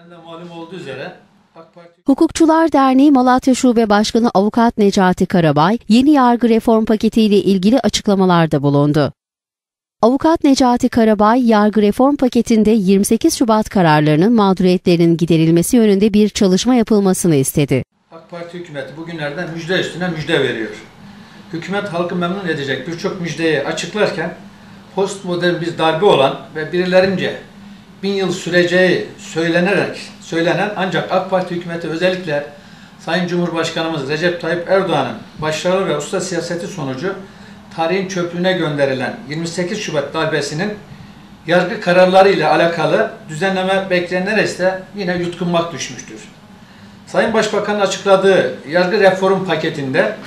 Sizlerin de malum olduğu üzere AK Parti Hukukçular Derneği Malatya Şube Başkanı Avukat Necati Karabay, yeni yargı reform paketiyle ilgili açıklamalarda bulundu. Avukat Necati Karabay, yargı reform paketinde 28 Şubat kararlarının mağduriyetlerinin giderilmesi yönünde bir çalışma yapılmasını istedi. AK Parti hükümeti bugünlerde müjde üstüne müjde veriyor. Hükümet halkı memnun edecek birçok müjdeyi açıklarken postmodern bir darbe olan ve birilerince 1000 yıl süreceği söylenen ancak AK Parti hükümeti özellikle Sayın Cumhurbaşkanımız Recep Tayyip Erdoğan'ın başarılı ve usta siyaseti sonucu tarihin çöplüğüne gönderilen 28 Şubat darbesinin yargı kararları ile alakalı düzenleme beklenenlere ise yine yutkunmak düşmüştür. Sayın Başbakan'ın açıkladığı yargı reform paketinde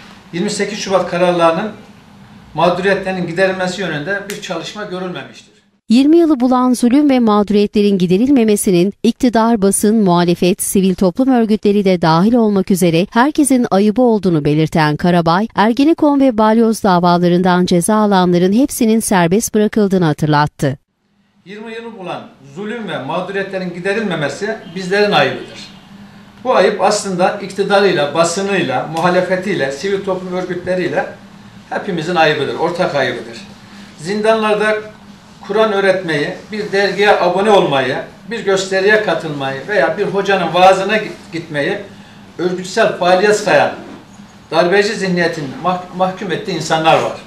28 Şubat kararlarının mağduriyetlerinin giderilmesi yönünde bir çalışma görülmemiştir. 20 yılı bulan zulüm ve mağduriyetlerin giderilmemesinin iktidar, basın, muhalefet, sivil toplum örgütleri de dahil olmak üzere herkesin ayıbı olduğunu belirten Karabay, Ergenekon ve Balyoz davalarından ceza alanların hepsinin serbest bırakıldığını hatırlattı. 20 yılı bulan zulüm ve mağduriyetlerin giderilmemesi bizlerin ayıbıdır. Bu ayıp aslında iktidarıyla, basınıyla, muhalefetiyle, sivil toplum örgütleriyle hepimizin ayıbıdır, ortak ayıbıdır. Zindanlarda Kur'an öğretmeyi, bir dergiye abone olmayı, bir gösteriye katılmayı veya bir hocanın vaazına gitmeyi örgütsel faaliyet sayan darbeci zihniyetin mahkum ettiği insanlar var.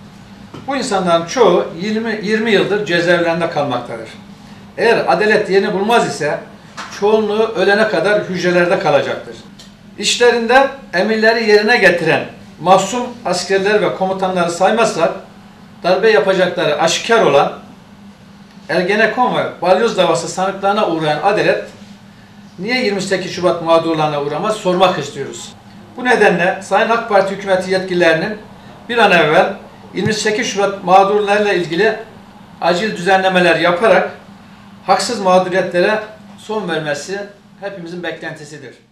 Bu insanların çoğu 20 yıldır cezaevlerinde kalmaktadır. Eğer adalet yerini bulmaz ise çoğunluğu ölene kadar hücrelerde kalacaktır. İşlerinde emirleri yerine getiren masum askerler ve komutanları saymazsak darbe yapacakları aşikar olan Ergenekon ve Balyoz davası sanıklarına uğrayan adalet niye 28 Şubat mağdurlarına uğramaz sormak istiyoruz. Bu nedenle Sayın AK Parti hükümeti yetkililerinin bir an evvel 28 Şubat mağdurlarıyla ilgili acil düzenlemeler yaparak haksız mağduriyetlere son vermesi hepimizin beklentisidir.